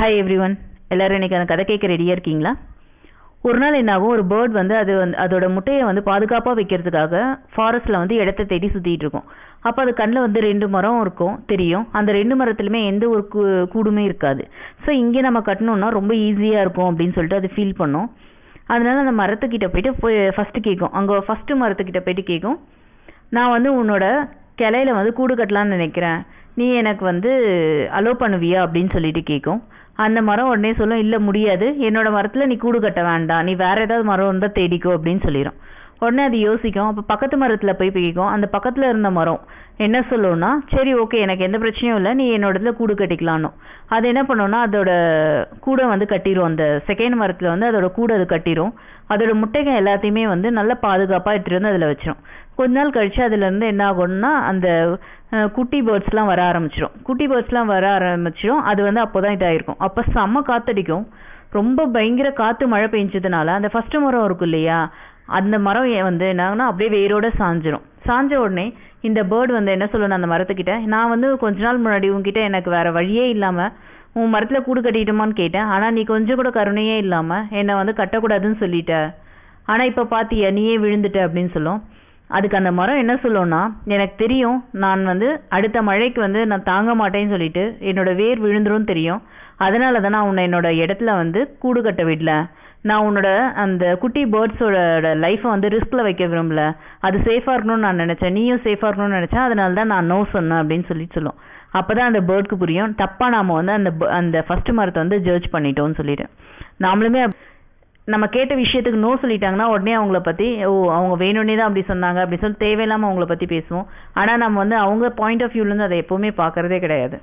Hi everyone, எல்லாரும் இன்னைக்கு அந்த கதை கேட்க ரெடியாக இருக்கீங்களா? ஒரு நாள் என்னாகும், ஒரு பேர்ட் வந்து அதோட முட்டையை வந்து பாதுகாப்பாக வைக்கிறதுக்காக ஃபாரஸ்ட்டில் வந்து இடத்த தேடி சுற்றிட்டு இருக்கும். அப்போ அது கண்ணில் வந்து 2 மரம் இருக்கும் தெரியும். அந்த 2 மரத்துலையுமே எந்த ஒரு கூடுமே இருக்காது. ஸோ இங்கே நம்ம கட்டணும்னா ரொம்ப ஈஸியாக இருக்கும் அப்படின்னு சொல்லிட்டு அது ஃபீல் பண்ணும். அதனால அந்த மரத்துக்கிட்ட போயிட்டு ஃபஸ்ட்டு கேட்கும். அங்கே ஃபஸ்ட்டு மரத்துக்கிட்ட போயிட்டு கேட்கும், நான் வந்து உன்னோட கிளையில வந்து கூடு கட்டலான்னு நினைக்கிறேன், நீ எனக்கு வந்து அலோவ் பண்ணுவியா அப்படின்னு சொல்லிட்டு கேட்கும். அந்த மரம் உடனே சொல்லும், இல்லை முடியாது, என்னோட மரத்தில் நீ கூடு கட்ட வேண்டாம், நீ வேற ஏதாவது மரம் இருந்தால் தேடிக்கோ அப்படின்னு சொல்லிடும். உடனே அது யோசிக்கும். அப்போ பக்கத்து மரத்தில் போய் கேட்கும். அந்த பக்கத்தில் இருந்த மரம் என்ன சொல்லும்னா, சரி ஓகே எனக்கு எந்த பிரச்சனையும் இல்லை, நீ என்னோட இதில் கூடு கட்டிக்கலான்னு. அது என்ன பண்ணுன்னா அதோட கூடை வந்து கட்டிடும். அந்த செகண்ட் மரத்தில் வந்து அதோட கூடை அது கட்டிடும். அதோட முட்டைகள் எல்லாத்தையுமே வந்து நல்லா பாதுகாப்பாக எடுத்துகிட்டு வந்து அதில் வச்சிடும். கொஞ்ச நாள் கழிச்சு அதுலேருந்து என்ன ஆகும்னா அந்த குட்டி பேர்ட்ஸ்லாம் வர ஆரம்பிச்சிடும். அது வந்து அப்போ தான் இதாகிருக்கும். அப்போ செம்ம காத்தடிக்கும். ரொம்ப பயங்கர காற்று மழை பெஞ்சதுனால அந்த ஃபஸ்ட்டு மரம் இருக்கும் இல்லையா, அந்த மரம் வந்து என்னாகுன்னா அப்படியே வேரோட சாஞ்சிரும். சாஞ்ச உடனே இந்த பேர்டு வந்து என்ன சொல்லணும் அந்த மரத்துக்கிட்ட, நான் வந்து கொஞ்ச நாள் முன்னாடி உங்ககிட்ட எனக்கு வேற வழியே இல்லாமல் உன் மரத்தில் கூடு கட்டிட்டுமான்னு கேட்டேன், ஆனால் நீ கொஞ்சம் கூட கருணையே இல்லாமல் என்னை வந்து கட்டக்கூடாதுன்னு சொல்லிட்ட, ஆனால் இப்போ பார்த்தியா நீயே விழுந்துட்ட அப்படின்னு சொல்லும். அதுக்கு அந்த மரம் என்ன சொல்லும்னா, எனக்கு தெரியும் நான் வந்து அடுத்த மழைக்கு வந்து நான் தாங்க மாட்டேன்னு சொல்லிட்டு என்னோட வேர் விழுந்துரும் தெரியும், அதனால தான் நான் உன்னை என்னோட இடத்துல வந்து கூடு கட்ட விடல, நான் உன்னோட அந்த குட்டி பேர்ட்ஸோட லைஃப்பை வந்து ரிஸ்கில் வைக்க விரும்பல, அது சேஃபாக இருக்கணும்னு நான் நினச்சேன், நீயும் சேஃபாக இருக்கணும்னு நினச்சேன், அதனால தான் நான் நோ சொன்னேன் அப்படின்னு சொல்லும். அப்போ தான் அந்த பேர்டுக்கு புரியும், தப்பாக நாம் வந்து அந்த ஃபஸ்ட்டு மரத்தை வந்து ஜட்ஜ் பண்ணிட்டோம்னு சொல்லிட்டு. நாமளுமே நம்ம கேட்ட விஷயத்துக்கு நோ சொல்லிட்டாங்கன்னா உடனே அவங்கள பற்றி அவங்க வேணும்னே தான் அப்படி சொன்னாங்க அப்படி சொல்லி தேவையில்லாமல் அவங்கள பற்றி பேசுவோம். ஆனால் நம்ம வந்து அவங்க பாயிண்ட் ஆஃப் வியூலேருந்து அதை எப்போவுமே பார்க்குறதே கிடையாது.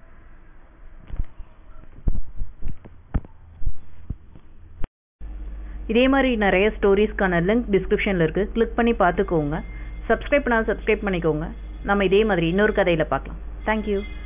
இதே மாதிரி நிறைய ஸ்டோரிஸ்க்கான லிங்க் டிஸ்கிரிப்ஷனில் இருக்குது, கிளிக் பண்ணி பார்த்துக்கோங்க. சப்ஸ்கிரைப் பண்ணாலும் சப்ஸ்கிரைப் பண்ணிக்கோங்க. நம்ம இதே மாதிரி இன்னொரு கதையில் பார்க்கலாம். தேங்க்யூ.